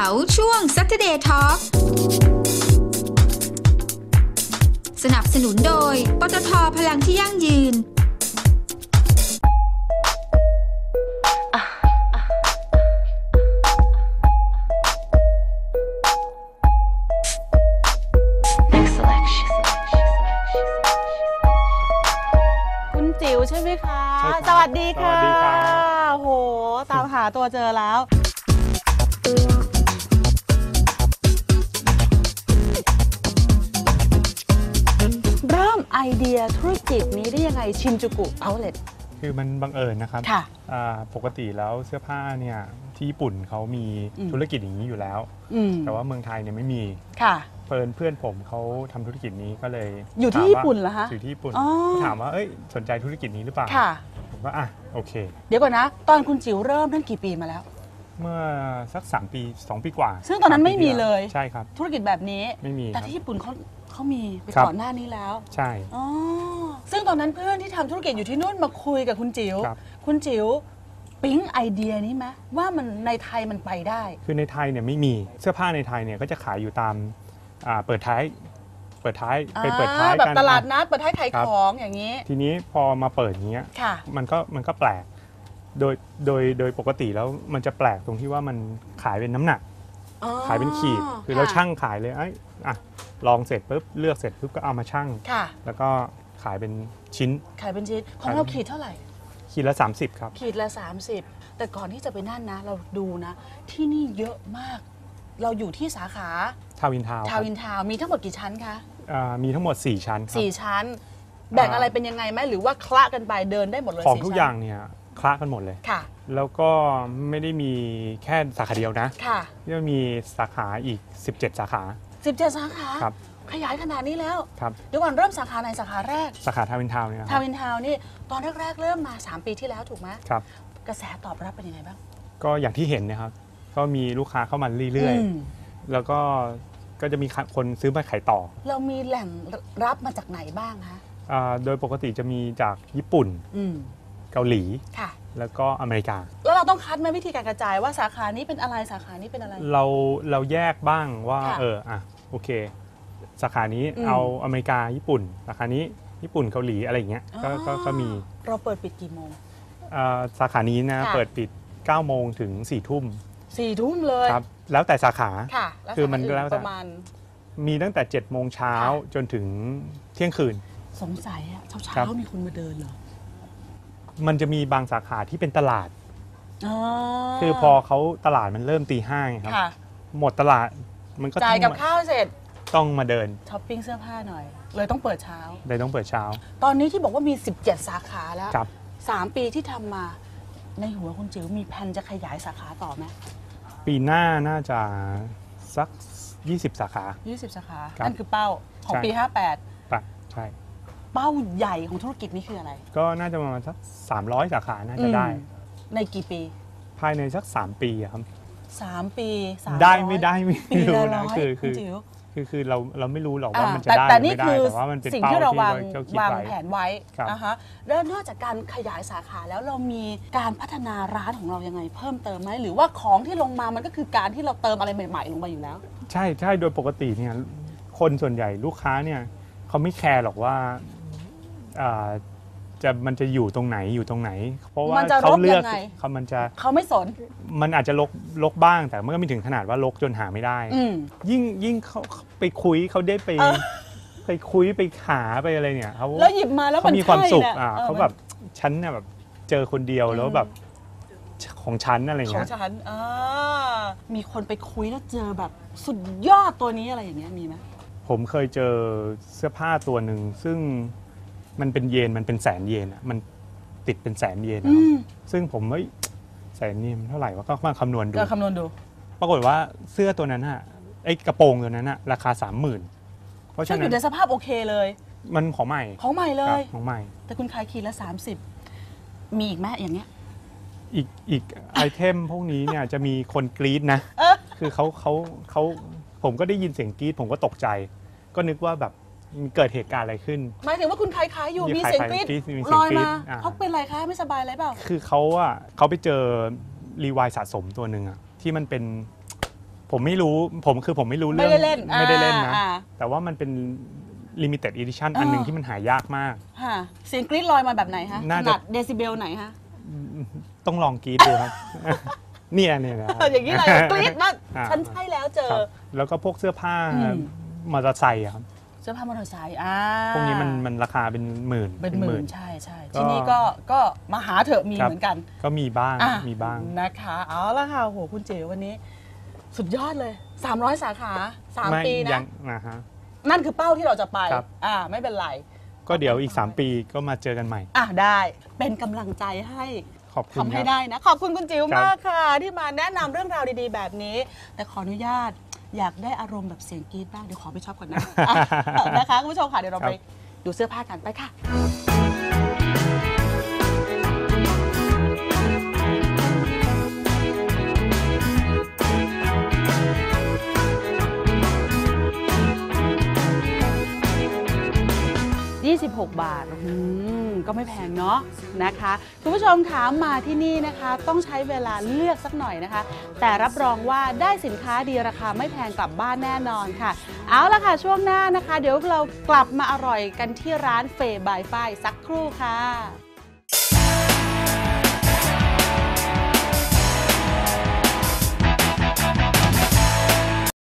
าร์ช่วง Saturday Talk สนับสนุนโดยปตท.พลังที่ยั่งยืนคุณจิ๋วใช่ไหมคะสวัสดีค่ะโหตามหาตัวเจอแล้วเริ่มไอเดียธุรกิจนี้ได้ยังไงชินจูกุเอาท์เล็ตคือมันบังเอิญนะครับค่ะปกติแล้วเสื้อผ้าเนี่ยที่ญี่ปุ่นเขามีธุรกิจอย่างนี้อยู่แล้วแต่ว่าเมืองไทยเนี่ยไม่มีค่ะเพื่อนผมเขาทำธุรกิจนี้ก็เลยอยู่ที่ญี่ปุ่นเหรอคะอยู่ที่ญี่ปุ่นถามว่าสนใจธุรกิจนี้หรือเปล่าผมก็โอเคเดี๋ยวก่อนนะตอนคุณจิ๋วเริ่มนั่นกี่ปีมาแล้วเมื่อสัก3 ปี 2 ปีกว่าซึ่งตอนนั้นไม่มีเลยใช่ครับธุรกิจแบบนี้ไม่มีแต่ที่ญี่ปุ่นเขามีไปก่อนหน้านี้แล้วใช่ซึ่งตอนนั้นเพื่อนที่ทำธุรกิจอยู่ที่นู่นมาคุยกับคุณจิ๋วคุณจิ๋วปิ๊งไอเดียนี้ไหมว่ามันในไทยมันไปได้คือในไทยเนี่ยไม่มีเสื้อผ้าในไทยเนี่ยก็จะขายอยู่ตามเปิดท้ายไปเปิดท้ายแบบตลาดนัดเปิดท้ายขายของอย่างนี้ทีนี้พอมาเปิดอย่างเงี้ยมันก็แปลกโดยปกติแล้วมันจะแปลกตรงที่ว่ามันขายเป็นน้ำหนักขายเป็นขีดคือเราชั่งขายเลยลองเสร็จปุ๊บเลือกเสร็จปุ๊บก็เอามาชั่งแล้วก็ขายเป็นชิ้นของเราขีดเท่าไหร่ขีดละ30ครับขีดละ30แต่ก่อนที่จะไปนั่นนะเราดูนะที่นี่เยอะมากเราอยู่ที่สาขาทาวินทาวมีทั้งหมดกี่ชั้นคะมีทั้งหมด4ชั้นครับ 4ชั้นแบ่งอะไรเป็นยังไงไหมหรือว่าคละกันไปเดินได้หมดเลยของทุกอย่างเนี่ยคละกันหมดเลยค่ะแล้วก็ไม่ได้มีแค่สาขาเดียวนะค่ะยังมีสาขาอีก17 สาขา 17 สาขาครับขยายขนาดนี้แล้วครับเดี๋ยวก่อนเริ่มสาขาไหนสาขาแรกสาขาทาวินทาวเนี่ยทาวินทาวนี่ตอนแรกๆเริ่มมา3 ปีที่แล้วถูกไหมครับกระแสตอบรับเป็นยังไงบ้างก็อย่างที่เห็นนะครับก็มีลูกค้าเข้ามาเรื่อยๆแล้วก็จะมีคนซื้อมาขายต่อเรามีแหล่งรับมาจากไหนบ้างคะโดยปกติจะมีจากญี่ปุ่นเกาหลีค่ะแล้วก็อเมริกาแล้วเราต้องคัดไหมวิธีการกระจายว่าสาขานี้เป็นอะไรสาขานี้เป็นอะไรเราแยกบ้างว่าโอเคสาขานี้เอาอเมริกาญี่ปุ่นสาขานี้ญี่ปุ่นเกาหลีอะไรอย่างเงี้ยก็มีเราเปิดปิดกี่โมงสาขานี้นะเปิดปิด9 โมงถึง4 ทุ่ม 4 ทุ่มเลยครับแล้วแต่สาขาคือมันแล้วแต่มีตั้งแต่7 โมงเช้าจนถึงเที่ยงคืนสงสัยเช้ามีคนมาเดินเหรอมันจะมีบางสาขาที่เป็นตลาดคือพอเขาตลาดมันเริ่มตี 5ไงครับหมดตลาดมันก็จ่ายกับข้าวเสร็จต้องมาเดินช้อปปิ้งเสื้อผ้าหน่อยเลยต้องเปิดเช้าตอนนี้ที่บอกว่ามี17 สาขาแล้ว3 ปีที่ทำมาในหัวคุณจิ๋วมีแผนจะขยายสาขาต่อไหมปีหน้าน่าจะสัก20 สาขา 20 สาขานั่นคือเป้าของปี58 ใช่เป้าใหญ่ของธุรกิจนี้คืออะไรก็น่าจะประมาณสัก300 สาขาน่าจะได้ในกี่ปีภายในสัก3 ปีครับ 3 ปีได้ไม่รู้นะคือเราไม่รู้หรอกว่ามันจะได้แต่นี่คือแต่ว่ามันเป็นสิ่งที่เราวางแผนไว้นะคะแล้วนอกจากการขยายสาขาแล้วเรามีการพัฒนาร้านของเรายังไงเพิ่มเติมไหมหรือว่าของที่ลงมามันก็คือการที่เราเติมอะไรใหม่ๆลงไปอยู่แล้วใช่โดยปกติเนี่ยคนส่วนใหญ่ลูกค้าเนี่ยเขาไม่แคร์หรอกว่ามันจะอยู่ตรงไหนเพราะว่าเขาเลือกเขาไม่สนมันอาจจะลกบ้างแต่มันก็ไม่ถึงขนาดว่าลกจนหาไม่ได้ยิ่งเขาไปคุยเขาได้ไปคุยไปหาไปอะไรเนี่ยเขาแล้วหยิบมาแล้วเขามีความสุขเขาแบบฉันเนี่ยแบบเจอคนเดียวแล้วแบบของฉันอะไรเงี้ยของฉันมีคนไปคุยแล้วเจอแบบสุดยอดตัวนี้อะไรอย่างเงี้ยมีไหมผมเคยเจอเสื้อผ้าตัวหนึ่งซึ่งมันเป็นเยนมันเป็น100,000 เยนมันติดเป็น100,000 เยนซึ่งผม100,000 เยนเท่าไหร่วะก็มาคำนวณดูปรากฏว่าเสื้อตัวนั้นไอ้กระโปรงตัวนั้นราคา 30,000เพราะฉะนั้นอยู่ในสภาพโอเคเลยมันของใหม่เลยของใหม่แต่คุณขายขีดละ30มีอีกไหมอย่างเงี้ยอีกไอเทมพวกนี้เนี่ยจะมีคนกรี๊ดนะคือเขาผมก็ได้ยินเสียงกรี๊ดผมก็ตกใจก็นึกว่าแบบเกิดเหตุการณ์อะไรขึ้นหมายถึงว่าคุณขายอยู่มีเสียงกรี๊ดลอยมาเขาเป็นไรคะไม่สบายอะไรเปล่าคือเขาไปเจอรีวายสะสมตัวหนึ่งที่มันเป็นผมไม่รู้ผมไม่รู้เรื่องไม่ได้เล่นไม่ได้เล่นนะอ่าแต่ว่ามันเป็น limited edition อันหนึ่งที่มันหายากมากค่ะเสียงกรี๊ดลอยมาแบบไหนคะน่าขจะนาดเดซิเบลไหนคะต้องลองกรีดดูครับ เนี่ยนะครับอย่างนี้เลยกรี๊ดว่าอ่าฉันใช่แล้วเจอครับแล้วก็พวกเสื้อผ้าอืมมอเตอร์ไซค์อะครับเสื้อผ้ามอเตอร์ไซค์พวกนี้มันราคาเป็นหมื่นเป็นหมื่นใช่ก็ที่นี่ก็มาหาเถอะมีครับเหมือนกันก็มีบ้างอ่ะมีบ้างนะคะเอาละค่ะโหคุณเจ๋วันนี้ สุดยอดเลย 300 สาขาไม่ 3 ปียันะงนะฮะนั่นคือเป้าที่เราจะไปครับไม่เป็นไรก็เดี๋ยวอีก 3 ปีก็มาเจอกันใหม่ได้เป็นกำลังใจให้ขอบคุณทำให้ครับได้นะ ขอบคุณคุณจิ๋วครับมากค่ะ ที่มาแนะนำเรื่องราวดีๆ แบบนี้ แต่ขออนุญาตอยากได้อารมณ์แบบเสียงกรี๊ดบ้างเดี๋ยวขอไปช็อปก่อนนะ นะคะคุณผู้ชมค่ะเดี๋ยวเราไปดูเสื้อผ้ากันไปค่ะ 26 บาทก็ไม่แพงเนาะนะคะคุณผู้ชมคะมาที่นี่นะคะต้องใช้เวลาเลือกสักหน่อยนะคะ แต่รับรองว่าได้สินค้าดีราคาไม่แพงกลับบ้านแน่นอนค่ะเอาละค่ะช่วงหน้านะคะ เดี๋ยวเรากลับมาอร่อยกันที่ร้านเฟย์บายฝ้ายสักครู่ค่ะ